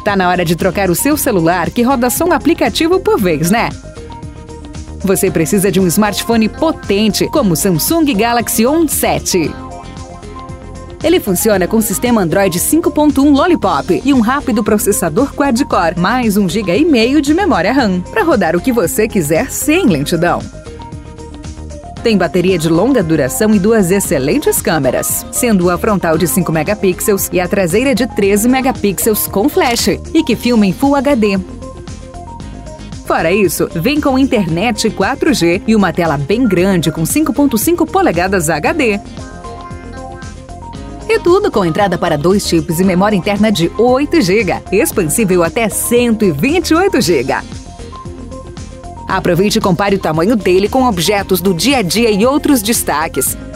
Tá na hora de trocar o seu celular que roda só um aplicativo por vez, né? Você precisa de um smartphone potente como o Samsung Galaxy On 7. Ele funciona com sistema Android 5.1 Lollipop e um rápido processador quad-core, mais 1,5 GB de memória RAM, para rodar o que você quiser sem lentidão. Tem bateria de longa duração e 2 excelentes câmeras, sendo a frontal de 5 megapixels e a traseira de 13 megapixels com flash, e que filma em Full HD. Fora isso, vem com internet 4G e uma tela bem grande com 5.5 polegadas HD. E tudo com entrada para 2 chips e memória interna de 8 GB, expansível até 128 GB. Aproveite e compare o tamanho dele com objetos do dia a dia e outros destaques.